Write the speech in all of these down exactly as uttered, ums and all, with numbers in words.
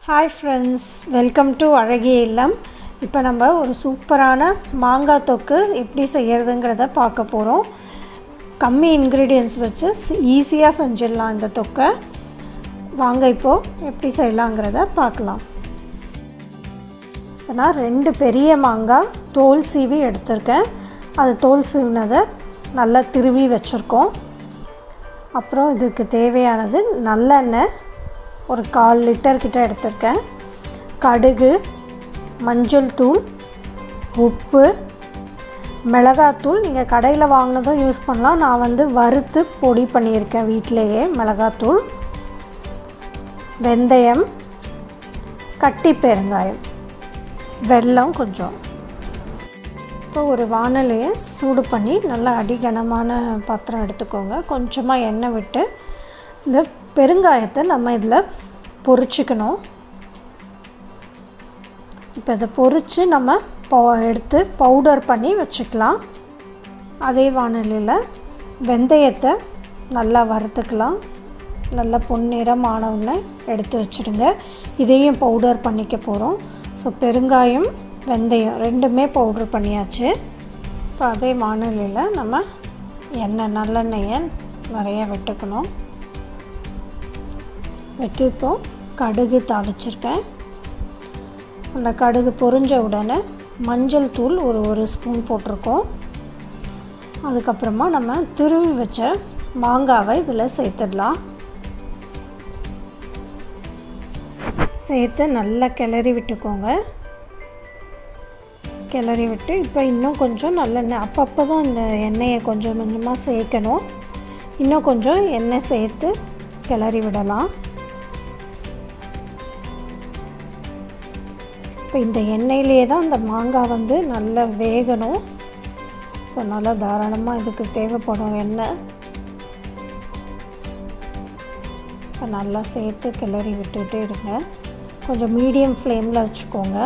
Hi friends, welcome to Azhgaiya Illam. இப்போ நம்ம ஒரு சூப்பரான மாங்காய் தொக்கு எப்படி செய்யறதுங்கறத பார்க்க போறோம். கம்மி இன்கிரிடியன்ட்ஸ் வச்சு ஈஸியா செஞ்சிடலாம் இந்த தொக்கை. வாங்க இப்போ எப்படி செய்யலாம்ங்கறத பார்க்கலாம். இப்போ நான் ரெண்டு பெரிய மாங்காய் தோல் சீவி எடுத்துர்க்கேன். அது தோல் சீவினதை நல்லா திருவி வச்சிருக்கோம். அப்புறம் இதுக்கு தேவையானது நல்லெண்ணெய் ஒரு கால் லிட்டர் கிட்ட எடுத்துர்க்கேன். கடுகு, மஞ்சள் தூள், உப்பு, மிளகாய் தூள் நீங்கள் கடையில் வாங்குனதும் யூஸ் பண்ணலாம். நான் வந்து வறுத்து பொடி பண்ணியிருக்கேன் வீட்டிலேயே மிளகாய் தூள், வெந்தயம், கட்டி பெருங்காயம், வெல்லம் கொஞ்சம். இப்போ ஒரு வாணலியை சூடு பண்ணி நல்லா அடிகனமான பாத்திரம் எடுத்துக்கோங்க. கொஞ்சமாக எண்ணெய் விட்டு இந்த பெருங்காயத்தை நம்ம இதில் பொரிச்சுக்கணும். இப்போ இதை பொரித்து நம்ம போ எடுத்து பவுடர் பண்ணி வச்சுக்கலாம். அதே வாணலியில் வெந்தயத்தை நல்லா வறுத்துக்கலாம். நல்லா பொன்னிறம் ஆனவுடனே எடுத்து வச்சுடுங்க. இதையும் பவுடர் பண்ணிக்க போகிறோம். ஸோ பெருங்காயம், வெந்தயம் ரெண்டுமே பவுடர் பண்ணியாச்சு. இப்போ அதே வாணலியில் நம்ம எண்ணெய் நல்லெண்ணெயை நிறைய விட்டுக்கணும். வெட்டி இப்போ கடுகு தாளிச்சிருக்கேன். அந்த கடுகு பொரிஞ்ச உடனே மஞ்சள் தூள் ஒரு ஒரு ஸ்பூன் போட்டிருக்கோம். அதுக்கப்புறமா நம்ம துருவி வச்ச மாங்காவை இதில் சேர்த்துடலாம். சேர்த்து நல்லா கிளறி விட்டுக்கோங்க. கிளறி விட்டு இப்போ இன்னும் கொஞ்சம் நல்லெண்ணெய், அப்பப்போ தான் இந்த எண்ணெயை கொஞ்சம் கொஞ்சமாக சேர்க்கணும். இன்னும் கொஞ்சம் எண்ணெய் சேர்த்து கிளறி விடலாம். இப்போ இந்த எண்ணெயிலே தான் இந்த மாங்காய் வந்து நல்லா வேகணும். ஸோ நல்லா தாராளமாக இதுக்கு தேவைப்படும் எண்ணெய். இப்போ நல்லா சேர்த்து கிளறி விட்டுகிட்டே இருங்க. கொஞ்சம் மீடியம் ஃப்ளேமில் வச்சுக்கோங்க.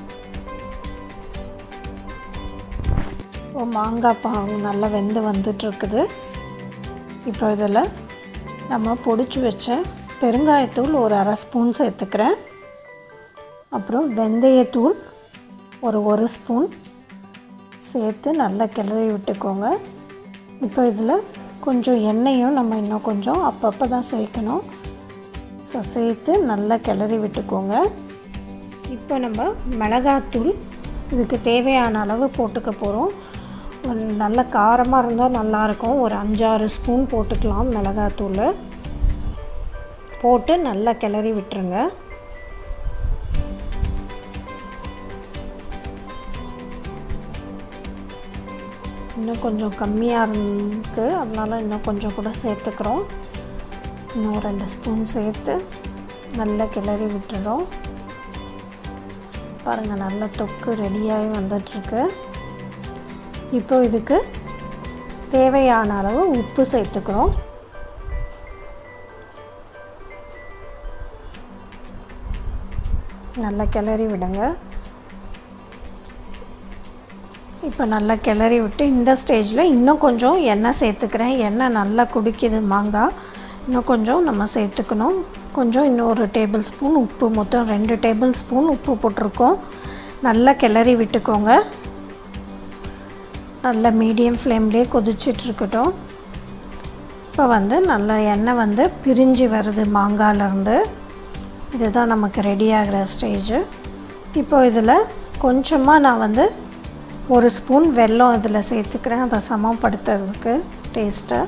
இப்போ மாங்காய் பா நல்லா வெந்து வந்துட்டுருக்குது. இப்போ இதில் நம்ம பொடிச்சு வச்ச பெருங்காயத்தூள் ஒரு அரை ஸ்பூன் சேர்த்துக்கிறேன். அப்புறம் வெந்தயத்தூள் ஒரு ஒரு ஸ்பூன் சேர்த்து நல்லா கிளறி விட்டுக்கோங்க. இப்போ இதில் கொஞ்சம் எண்ணெயும் நம்ம இன்னும் கொஞ்சம் அப்பப்போ தான் சேர்க்கணும். ஸோ சேர்த்து நல்லா கிளறி விட்டுக்கோங்க. இப்போ நம்ம மிளகாத்தூள் இதுக்கு தேவையான அளவு போட்டுக்க போகிறோம். ஒரு நல்ல காரமாக இருந்தால் நல்லாயிருக்கும். ஒரு அஞ்சாறு ஸ்பூன் போட்டுக்கலாம் மிளகாத்தூள். போட்டு நல்லா கிளறி விட்டுருங்க. இன்னும் கொஞ்சம் கம்மியாக இருக்கு, அதனால் இன்னும் கொஞ்சம் கூட சேர்த்துக்கிறோம். இன்னும் ரெண்டு ஸ்பூன் சேர்த்து நல்லா கிளறி விட்டுறோம். பாருங்கள், நல்ல தொக்கு ரெடியாகி வந்துட்டுருக்கு. இப்போ இதுக்கு தேவையான அளவு உப்பு சேர்த்துக்கிறோம். நல்லா கிளறி விடுங்க. இப்போ நல்லா கிளறி விட்டு இந்த ஸ்டேஜில் இன்னும் கொஞ்சம் எண்ணெய் சேர்த்துக்கிறேன். எண்ணெய் நல்லா குடிக்குது மாங்காய். இன்னும் கொஞ்சம் நம்ம சேர்த்துக்கணும். கொஞ்சம் இன்னொரு டேபிள் ஸ்பூன் உப்பு, மொத்தம் ரெண்டு டேபிள் ஸ்பூன் உப்பு போட்டிருக்கோம். நல்லா கிளறி விட்டுக்கோங்க. நல்லா மீடியம் ஃப்ளேம்லேயே கொதிச்சிட்ருக்கட்டும். இப்போ வந்து நல்லா எண்ணெய் வந்து பிரிஞ்சு வருது மாங்காயிலேருந்து. இதுதான் நமக்கு ரெடி ஆகிற ஸ்டேஜு. இப்போ இதில் கொஞ்சமாக நான் வந்து ஒரு ஸ்பூன் வெல்லம் இதில் சேர்த்துக்கிறேன், அதை சமப்படுத்துறதுக்கு டேஸ்ட்டை.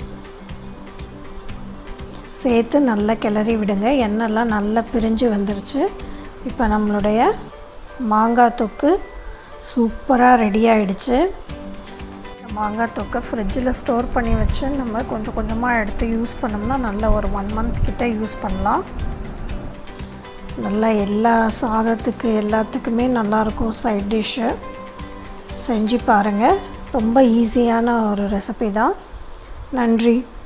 சேர்த்து நல்லா கிளறி விடுங்க. எண்ணெய்லாம் நல்லா பிரிஞ்சு வந்துடுச்சு. இப்போ நம்மளுடைய மாங்காய் தொக்கு சூப்பராக ரெடி ஆகிடுச்சு. மாங்காய் தொக்கை ஃப்ரிட்ஜில் ஸ்டோர் பண்ணி வச்சு நம்ம கொஞ்சம் கொஞ்சமாக எடுத்து யூஸ் பண்ணோம்னா நல்லா ஒரு ஒன் மந்த் கிட்ட யூஸ் பண்ணலாம். நல்லா எல்லா சாதத்துக்கு எல்லாத்துக்குமே நல்லாயிருக்கும் சைட் டிஷ்ஷு. செஞ்சு பாருங்கள். ரொம்ப ஈஸியான ஒரு ரெசிபி தான். நன்றி.